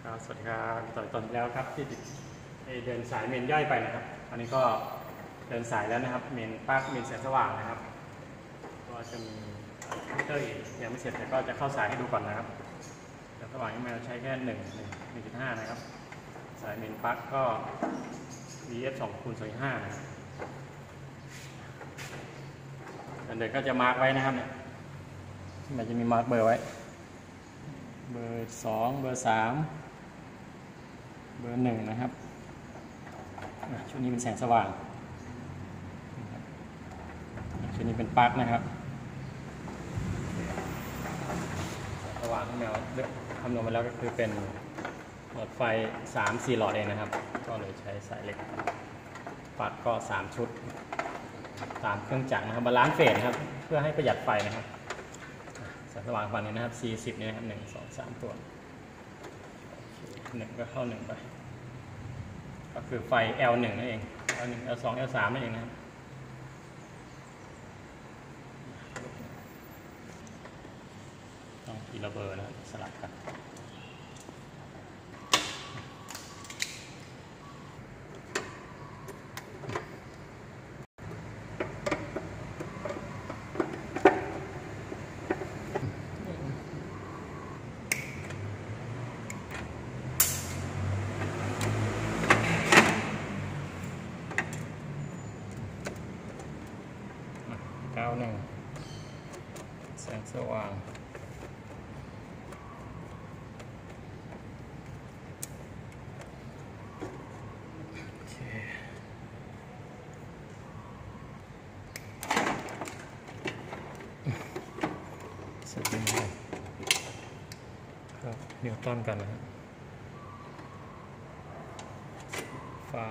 ครับสวัสดีครับตอนแล้วครับที่เดินสายเมนย่อยไปนะครับอันนี้ก็เดินสายแล้วนะครับเมนปลั๊กเมนแสงสว่างนะครับก็จะมีมิเตอร์อีกยังไม่เสร็จแต่ก็จะเข้าสายให้ดูก่อนนะครับแสงสว่างยังไม่ใช้แค่1.5นะครับสายเมนปลั๊กก็ VF 2x2.5นะครับเดินก็จะมาร์กไว้นะครับเนี่ยมันจะมีมาร์กเบอร์ไว้เบอร์2เบอร์3เบอร์1นะครับชุดนี้เป็นแสงสว่างชุดนี้เป็นปลั๊กนะครับสว่างที่เราคำนวณมาแล้วก็คือเป็นหลอดไฟ 3-4 หลอดเองนะครับก็เลยใช้สายเล็กปลั๊กก็3ชุดตามเครื่องจักรนะครับบาลานซ์เฟสครับเพื่อให้ประหยัดไฟนะครับแสงสว่างฝั่งนี้นะครับ40นี่นะครับ1 2 3ตัว1ก็เข้า1ไปก็คือไฟ L1 นั่นเอง L1 L2 L3 นั่นเองนะครับต้องทีละเบอร์นะสลับกัน91แสงสว่างโอเคเสร็จแล้วครับนิวตันกันนะครับไฟ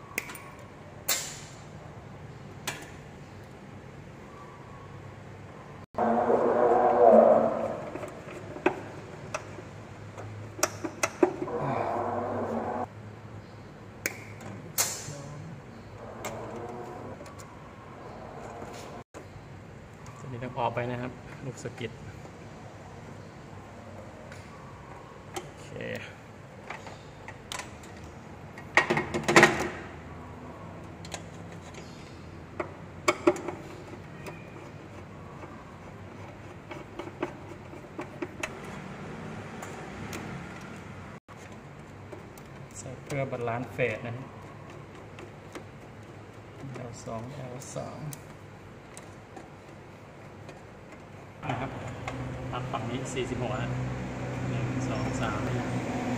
นี่ต้องออกไปนะครับลูกสกิดโอเคใส่เพื่อบาลานซ์เฟสนะครับ L2 L3นะครับตัดฝั่งนี้46นะ1 2 3นี่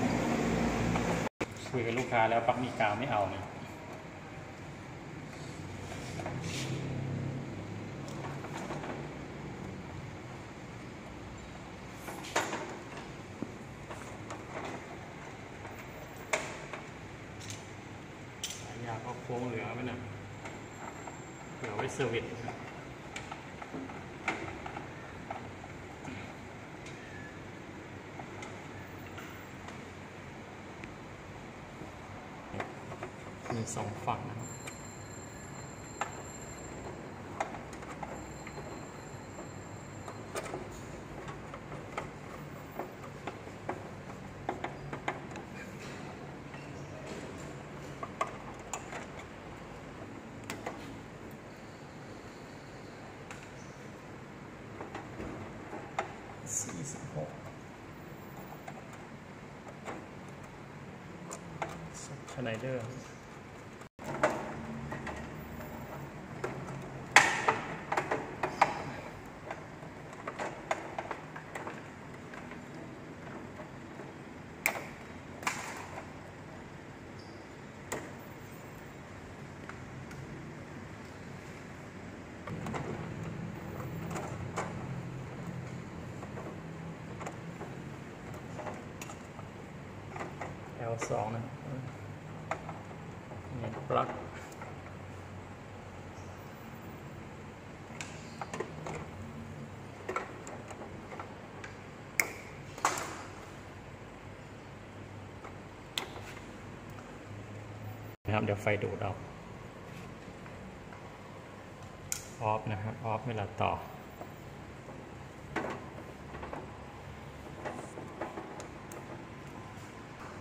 คุยกับลูกค้าแล้วปลั๊กมีกาวไม่เอาเนี่ยสายยาวก็โค้งเหลือไว้นะเหลือไว้เซอร์วิสมี2ฝั่งนะครับ46ชไนเดอร์L2 นะนี่ปลั๊กนะครับเดี๋ยวไฟดูดออกออฟนะครับออฟเวลาต่อ โ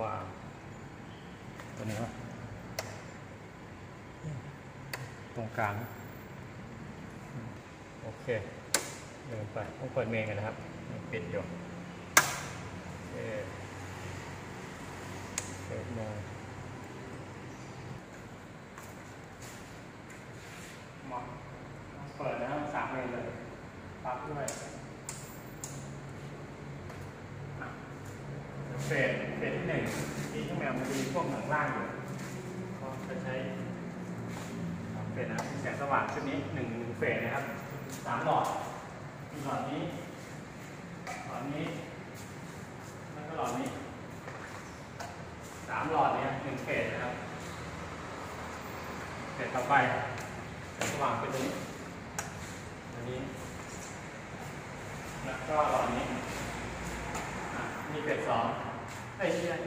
ว่างตัวนี้วะตรงกลางโอเคเดินไปต้องเปิดเมนกันนะครับปิดอยู่โอเคเปิดเมนเปิดนะครับ3 เมนเลยปลั๊กด้วยเฟสที่1ที่ช่างแมวมันจะมีพวกหนังล่างอยู่ก็จะใช้เฟสนะครับแสงสว่างชุดนี้1 เฟสนะครับ3 หลอดมีหลอดนี้แล้วก็หลอดนี้3 หลอดเนี่ย1 เฟสนะครับเฟสต่อไปแสงสว่างเป็นตัวนี้อันนี้แล้วก็หลอดนี้มีเฟส2ไม่ใช่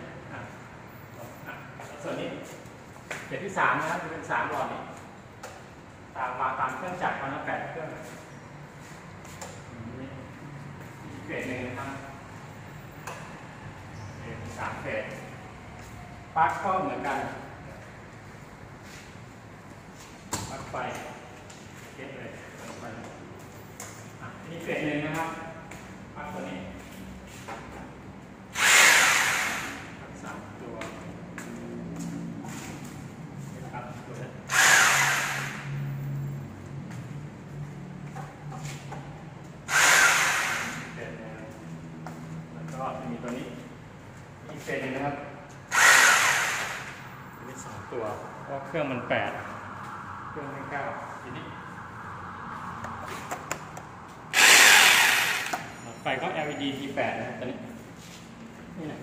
ส่วนนี้เฟสที่3นะครับจะเป็น3 หลอดนี้ตามเครื่องจักรมันละ8 เครื่องเฟส1นะครับ3 เฟสปลั๊กก็เหมือนกันปลั๊กไฟเก็บเลยไปนี่เฟส1นะครับปลั๊กตัวนี้3 ตัวนะครับตัวนี้แล้วก็จะมีตัวนี้อีกเฟสนึงนะครับมี2 ตัวเพราะเครื่องมัน8เครื่องไม่9ทีนี้ไฟก็ LED T8 นะครับตัวนี้นี่นะ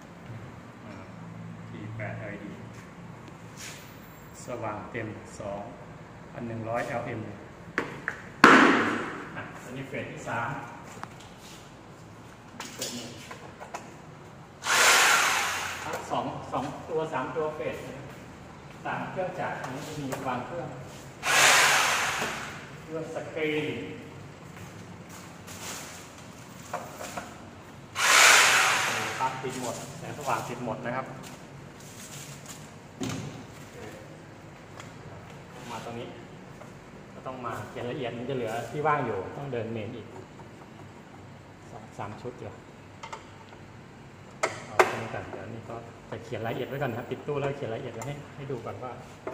T8 LED สว่างเต็ม 2,100 LM ตัวนี้เฟสที่3เฟส12 ตัว 3 ตัวเฟสตามเครื่องจักรนี้จะมีวางเครื่องสกรีนปลั๊กติดหมดแสงสว่างติดหมดนะครับมาตรงนี้ก็ต้องมาเขียนละเอียดมันจะเหลือที่ว่างอยู่ต้องเดินเมนอีก2-3 ชุดอยู่เอาตรงนี้กันเดี๋ยวนี้ก็จะเขียนรายละเอียดไว้ก่อนครับติดตู้แล้วเขียนรายละเอียดไว้ให้ดูก่อนว่า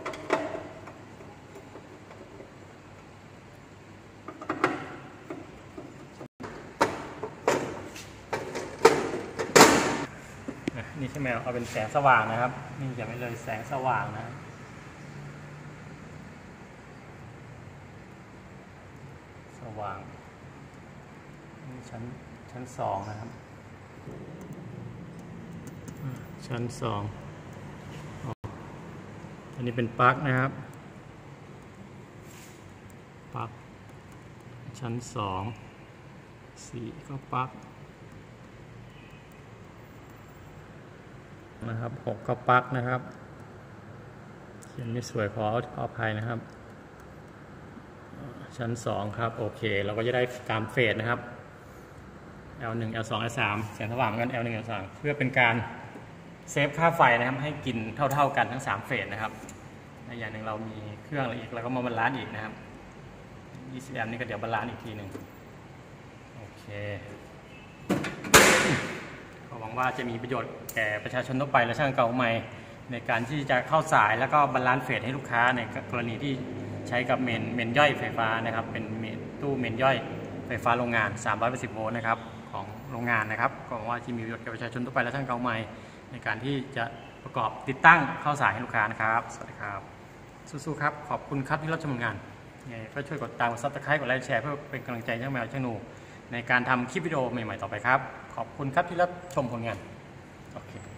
นี่ใช่ไหมเอาเป็นแสงสว่างนะครับนี่อย่าไปเลยแสงสว่างนะสว่างนี่ชั้น2นะครับชั้น2อันนี้เป็นปลั๊กนะครับปลั๊กชั้น2 4ก็ปลั๊กนะครับ6ก็ปลั๊กนะครับเขียนไม่สวยขออภัยนะครับชั้น2ครับโอเคเราก็จะได้ตามเฟสนะครับ L1 L2 L3 แสงสว่างกัน L1 L3 เพื่อเป็นการเซฟค่าไฟนะครับให้กินเท่ากันทั้ง3 เฟสนะครับในอย่างหนึ่งเรามีเครื่องอะไรอีกแล้วก็มาบาลานซ์อีกนะครับ20 แอมป์นี่ก็เดี๋ยวบาลานซ์อีกทีหนึ่งโอเคหวังว่าจะมีประโยชน์แก่ประชาชนทั่วไปและช่างเก่าใหม่ในการที่จะเข้าสายแล้วก็บาลานซ์เฟสให้ลูกค้าในกรณีที่ใช้กับเมนย่อยไฟฟ้านะครับเป็นตู้เมนย่อยไฟฟ้าโรงงาน380 โวลต์นะครับของโรงงานนะครับก็หวังว่าจะมีประโยชน์แก่ประชาชนทั่วไปและช่างเก่าใหม่ในการที่จะประกอบติดตั้งเข้าสายให้ลูกค้านะครับสวัสดีครับสู้ๆครับขอบคุณครับที่รับชมงานก็ช่วยกดตามกดซับสไครต์กดไลค์แชร์เพื่อเป็นกำลังใจช่างแมวช่างหนูในการทำคลิปวิดีโอใหม่ๆต่อไปครับขอบคุณครับที่รับชมผลงานโอเค